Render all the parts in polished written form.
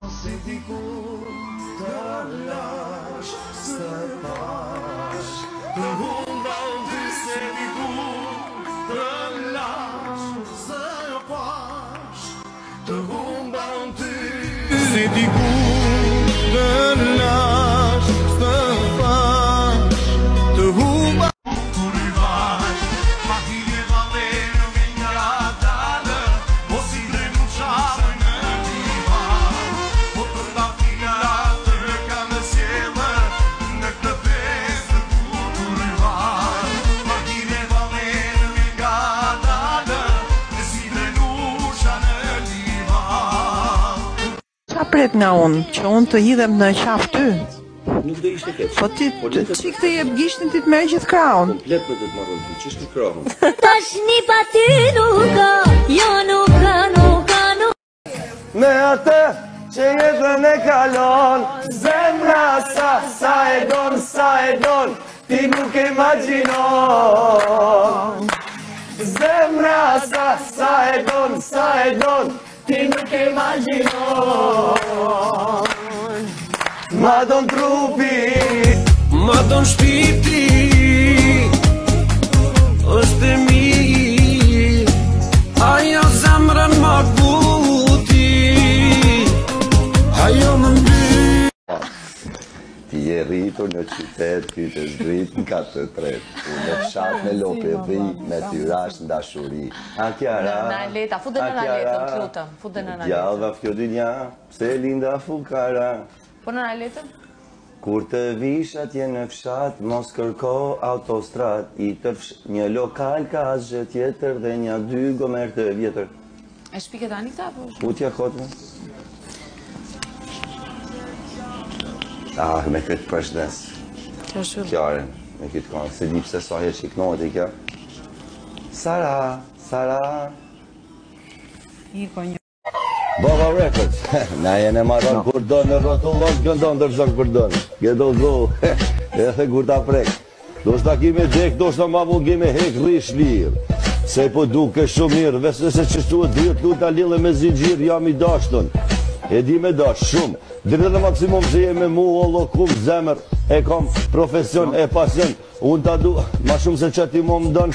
Si dikur të lash së pash, të humbal ty se dikur të lash së pash, të humbal ty si dikur të lash së pash, të humbal pret nga unë, që unë të hidhem në qafë ty. Nuk do ishte keq. Po ti, qik të jep gishtin ti të merë gjithë krahun. Komplet për të të marrën ty, qështë të krahun? Tash një pa ty nuk ka, jo nuk ka. Me atë që jetën e kalon, zemra sa e don, ti nuk e imagjinon. Zemra sa e don, ti nuk e imagjinon. Ma don trupi, ma don shpirti, është e mirë, ajo zemrën ma buti, ajo më mbyt. Ti je rritur në qytet, kytës dritë në 4-3. Në fshat me lope dhi, me tyrash në dashuri. A Kjara, Në Aleta, futen në Aletën, të lutëm, futen në Aletën. Gjallëva fjo dynja, pse linda fukara. Po në Aletën? Kur të vish atje në fshat, mos kërko autostrat, një lokal ka asgjë tjetër dhe një 2 gomer të vjetër. E shpiket Anita, po? Utja kotme. Ah, me këtë përshnes. Kjaren, me këtë konë, se di pse sa herë shiknohet e kja. Sara. Baba Records, na jene marron kur do në rotullon, këndon dërzon kur do në. Gëdo go, e the kur ta prek. Do shta kime dek, do shta ma vulgi me hek rish lirë. Se po duke shumë mirë, vese se qështu e dhirë, lu ta lille me zingjirë, jam i dashtën. E di me dash, shumë. Dhe në maksimum që je me mu, ollo, kum, zemër, e kom profesion, e pasion. Unë ta du, ma shumë se që ti mu më donë.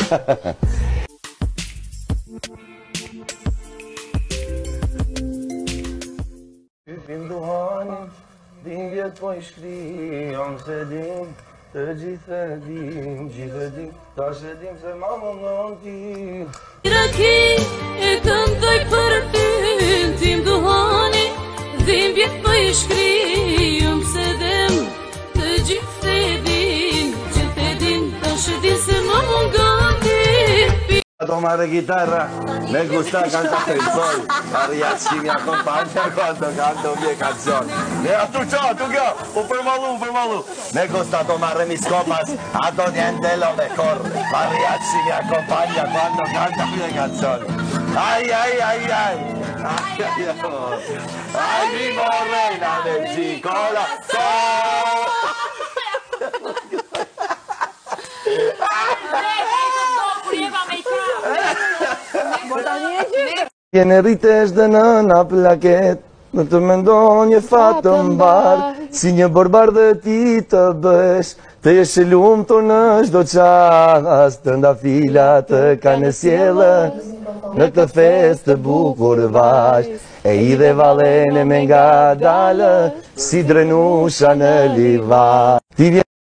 Hypim duhanin, din vjetë po i shkrijom se dim, të gjithë e dim, ta shë dim se ma më ngon ti. Raki e këndoj për ty, tim duhani, dhim vjetë po i shkrijom se dim, të gjithë e dim, ta shë dim se ma më ngon ti. Ato marre chitarra, me gusta cantare il poi, mariachi mi accompagna quando canto mie canzoni. Ne a tu che, per malu. Me gusta tomare mis copas, a niente lo mejor, mariachi mi accompagna quando canto mie canzoni. Ay, mi morena del cicola, Jene rritesh dhe në plaket, në të mendon një fatë mbar, si një borbar dhe ti të bësh, të jesh e lumtur në çdo qast, të ndafila të kanë sjellën, në të fest të bukur vash, e i dhe valene me nga dalë, si drenusha në livar.